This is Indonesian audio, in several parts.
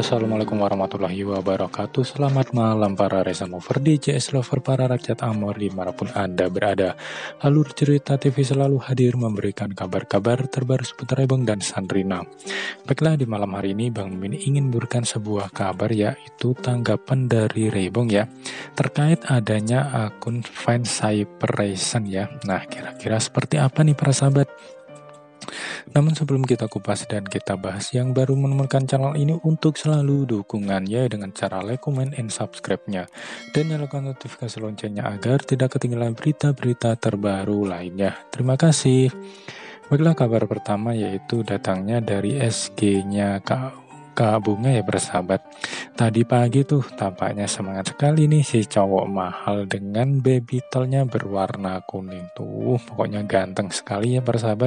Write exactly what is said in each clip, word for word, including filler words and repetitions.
Assalamualaikum warahmatullahi wabarakatuh. Selamat malam para Resa Lover, D J S Lover, para rakyat Amor dimanapun Anda berada. Alur Cerita T V selalu hadir memberikan kabar-kabar terbaru seputar Rebong dan Sandrina. Baiklah, di malam hari ini Bang Mimin ingin memberikan sebuah kabar, yaitu tanggapan dari Rebong ya, terkait adanya akun fans Cyperation ya. Nah, kira-kira seperti apa nih para sahabat? Namun sebelum kita kupas dan kita bahas, yang baru menemukan channel ini untuk selalu dukungannya dengan cara like, comment, and subscribe-nya. Dan nyalakan notifikasi loncengnya agar tidak ketinggalan berita-berita terbaru lainnya. Terima kasih. Baiklah, kabar pertama yaitu datangnya dari S G-nya Kak Kak Bunga ya bersahabat. Tadi pagi tuh tampaknya semangat sekali nih si cowok mahal dengan baby doll-nya berwarna kuning tuh. Pokoknya ganteng sekali ya bersahabat.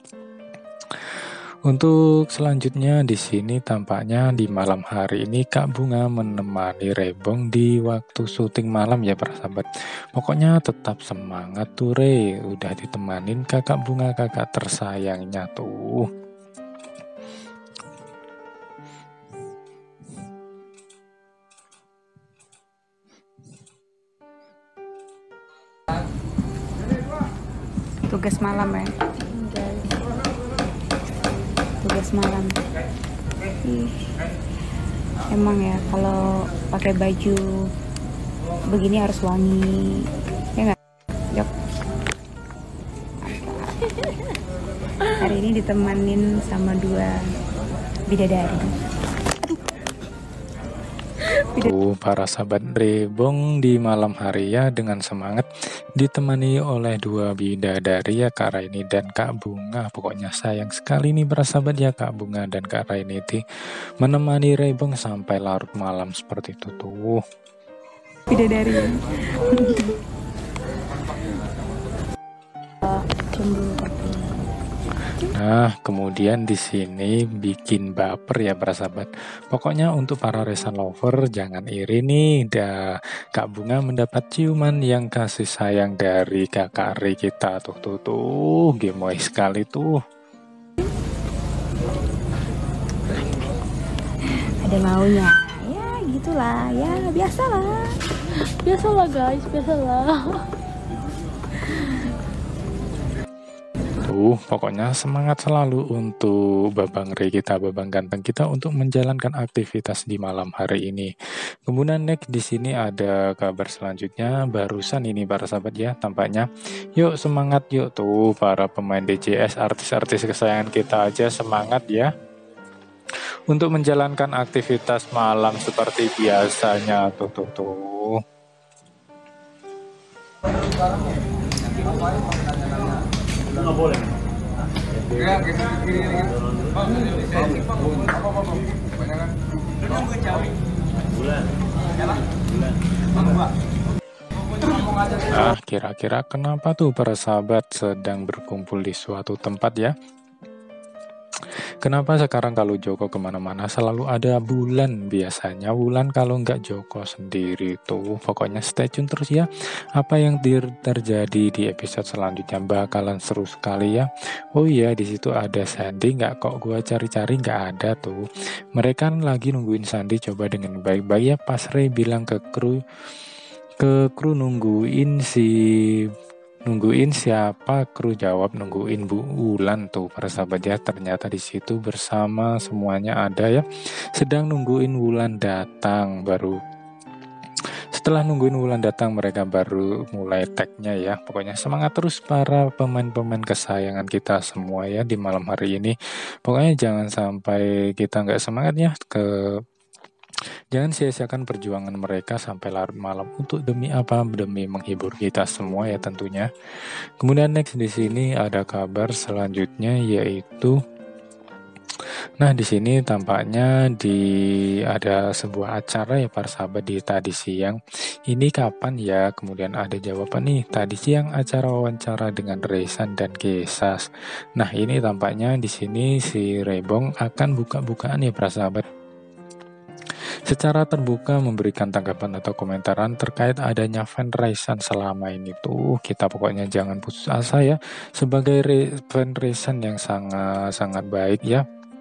Untuk selanjutnya di sini tampaknya di malam hari ini Kak Bunga menemani Rebong di waktu syuting malam ya para sahabat. Pokoknya tetap semangat tuh Re, udah ditemanin Kakak Bunga, kakak tersayangnya tuh. Tugas malam ya. Tugas malam. Ih, emang ya kalau pakai baju begini harus wangi, ya nggak? Yuk. Hari ini ditemanin sama dua bidadari. Tuh para sahabat, Rebong di malam hari ya dengan semangat ditemani oleh dua bidadari ya, Kak Raini dan Kak Bunga. Pokoknya sayang sekali nih para sahabat ya, Kak Bunga dan Kak Raini itu menemani Rebong sampai larut malam seperti itu tuh. Bidadari. Cemburu. Nah, kemudian di sini bikin baper ya para sahabat. Pokoknya untuk para Resa Lover jangan iri nih, dah Kak Bunga mendapat ciuman yang kasih sayang dari Kakak Ri kita tuh tuh tuh, gemoy sekali tuh. Ada maunya, ya gitulah, ya biasalah, biasalah guys, biasalah. Tuh, pokoknya semangat selalu untuk Babang Ri kita, Babang ganteng kita untuk menjalankan aktivitas di malam hari ini. Kemudian next di sini ada kabar selanjutnya barusan ini para sahabat ya, tampaknya. Yuk semangat yuk tuh para pemain D J S, artis-artis kesayangan kita aja semangat ya untuk menjalankan aktivitas malam seperti biasanya tuh tuh tuh. Nggak boleh. Ya, gitu gini gini. Bulan. Bulan. Nah, kira-kira kenapa tuh para sahabat sedang berkumpul di suatu tempat ya? Kenapa sekarang kalau Joko kemana-mana selalu ada Bulan? Biasanya Bulan kalau nggak Joko sendiri tuh. Pokoknya stay tune terus ya. Apa yang terjadi di episode selanjutnya bakalan seru sekali ya. Oh iya, di situ ada Sandy, nggak kok gua cari-cari nggak ada tuh. Mereka lagi nungguin Sandy, coba dengan baik-baik ya. Pas Ray bilang ke kru ke kru nungguin si Nungguin siapa? Kru jawab nungguin Bu Wulan tuh para sahabat ya. Ternyata di situ bersama semuanya ada ya. Sedang nungguin Wulan datang baru. Setelah nungguin Wulan datang mereka baru mulai tag-nya ya. Pokoknya semangat terus para pemain-pemain kesayangan kita semua ya di malam hari ini. Pokoknya jangan sampai kita nggak semangat ya ke Jangan sia-siakan perjuangan mereka sampai larut malam untuk demi apa? Demi menghibur kita semua ya tentunya. Kemudian next di sini ada kabar selanjutnya yaitu Nah, di sini tampaknya di ada sebuah acara ya para sahabat di tadi siang. Ini kapan ya? Kemudian ada jawaban nih. Tadi siang acara wawancara dengan Resan dan Kesas. Nah, ini tampaknya di sini si Rebong akan buka-bukaan ya para sahabat. Secara terbuka memberikan tanggapan atau komentaran terkait adanya fundraising selama ini tuh. Kita pokoknya jangan putus asa ya, sebagai fundraising yang sangat-sangat baik ya.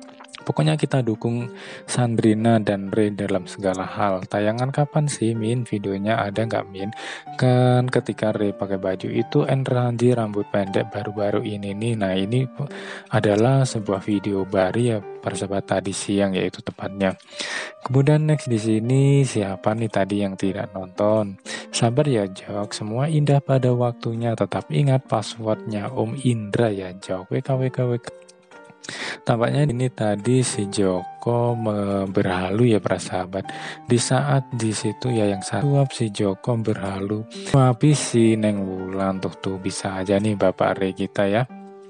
Pokoknya kita dukung Sandrina dan Ray dalam segala hal. Tayangan kapan sih, Min? Videonya ada nggak, Min? Kan ketika Ray pakai baju itu Enranji rambut pendek baru-baru ini nih. Nah, ini adalah sebuah video baru ya persahabat tadi siang, yaitu tepatnya. Kemudian next di sini siapa nih tadi yang tidak nonton? Sabar ya Jok, semua indah pada waktunya. Tetap ingat passwordnya Om Indra ya Jok. W K W K W K. Tampaknya ini tadi si Joko berhalu ya para sahabat. Di saat di situ ya yang satu si Joko berhalu, tapi si Neng Wulan tuh tuh bisa aja nih Bapak Re kita ya.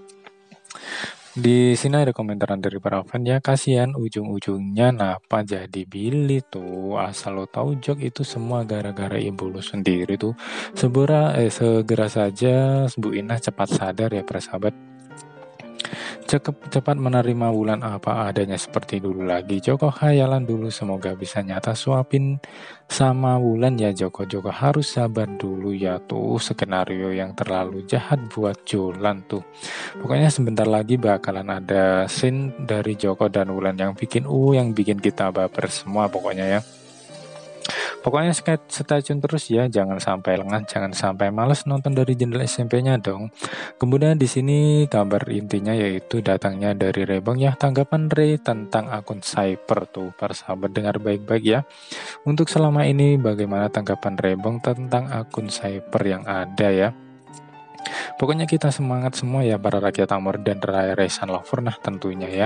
Di sini ada komentaran dari para fan ya, kasihan ujung-ujungnya napa jadi Billy tuh. Asal lo tahu Jok itu semua gara-gara ibu lo sendiri tuh. Segera eh segera saja Bu Inah cepat sadar ya para sahabat. Cepat, cepat menerima Wulan apa adanya seperti dulu lagi. Joko khayalan dulu, semoga bisa nyata suapin sama Wulan ya Joko. Joko harus sabar dulu ya tuh, skenario yang terlalu jahat buat Jolan tuh. Pokoknya sebentar lagi bakalan ada scene dari Joko dan Wulan yang bikin uh yang bikin kita baper semua pokoknya ya. Pokoknya stay tune terus ya, jangan sampai lengah, jangan sampai males nonton dari jendela S M P-nya dong. Kemudian di sini kabar intinya yaitu datangnya dari Rebong ya, tanggapan Ray tentang akun Cyper tuh. Para sahabat dengar baik-baik ya. Untuk selama ini bagaimana tanggapan Rebong tentang akun Cyper yang ada ya. Pokoknya kita semangat semua ya para rakyat Amor dan Raisan Lover nah tentunya ya.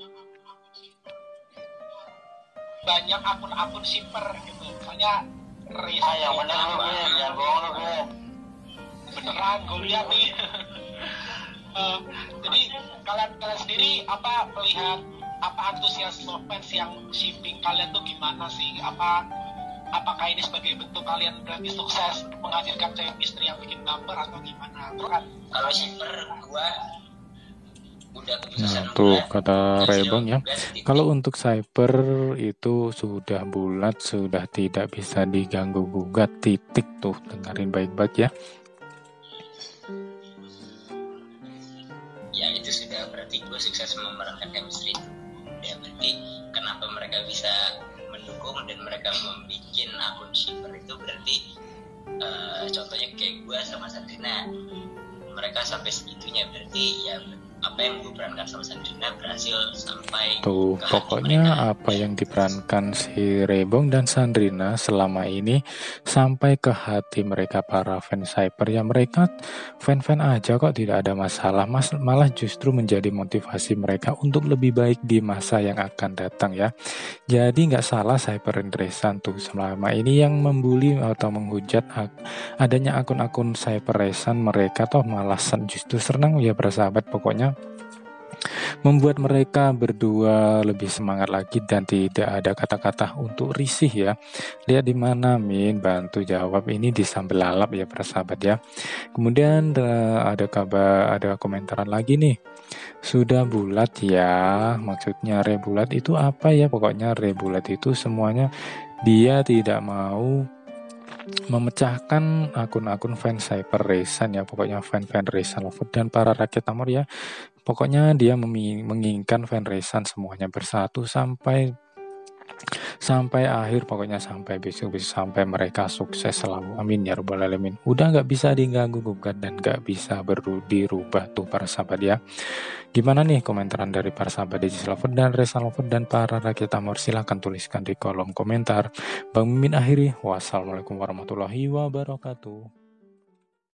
Banyak akun-akun shipper gitu, misalnya Riz, Ah, yang bener lu, gue, jangan bohong lu, gue. beneran gue lihat nih. Eh, jadi kalian kalian sendiri apa melihat apa antusiasme fans yang shipping kalian tuh gimana sih? Apa apakah ini sebagai bentuk kalian berarti sukses menghadirkan cewek istri yang bikin baper atau gimana? Terus kan kalau shipper gua udah Nah tuh kata Rebong ya, kalau untuk Cyper itu sudah bulat, sudah tidak bisa diganggu gugat, titik tuh, dengerin baik-baik ya. Ya itu sudah berarti gue sukses memerankan chemistry. Ya berarti kenapa mereka bisa mendukung dan mereka membuat akun shipper itu berarti uh, contohnya kayak gue sama Sandrina, mereka sampai segitunya berarti ya apa yang gue perankan sama Sandrina berhasil sampai tuh ke pokoknya mereka. apa yang diperankan si Rebong dan Sandrina selama ini sampai ke hati mereka para fans Cyper ya. Mereka fan-fan aja kok, tidak ada masalah, Mas, malah justru menjadi motivasi mereka untuk lebih baik di masa yang akan datang ya. Jadi nggak salah Cyper Resan tuh selama ini yang membuli atau menghujat adanya akun-akun Cyper Resan, mereka toh malasan justru senang ya persahabat. Pokoknya membuat mereka berdua lebih semangat lagi dan tidak ada kata-kata untuk risih ya. Lihat di mana Min, bantu jawab ini di sambal lalap ya persahabat ya. Kemudian ada kabar, ada komentaran lagi nih. Sudah bulat ya, maksudnya Re bulat itu apa ya? Pokoknya Re bulat itu semuanya dia tidak mau memecahkan akun-akun fans Cyper Resan ya. Pokoknya fan-fan Resan Lover dan para rakyat Amor ya. Pokoknya dia menginginkan fan Resan semuanya bersatu sampai sampai akhir, pokoknya sampai besok-besok, sampai mereka sukses selalu. Amin ya rabbal alamin. Udah nggak bisa diganggu gugat dan nggak bisa beru dirubah tuh para sahabat ya. Gimana nih komentaran dari para sahabat Dejis Lover dan Resan Lover dan para rakyat Amor? Silahkan tuliskan di kolom komentar. Bang Mimin akhiri. Wassalamualaikum warahmatullahi wabarakatuh.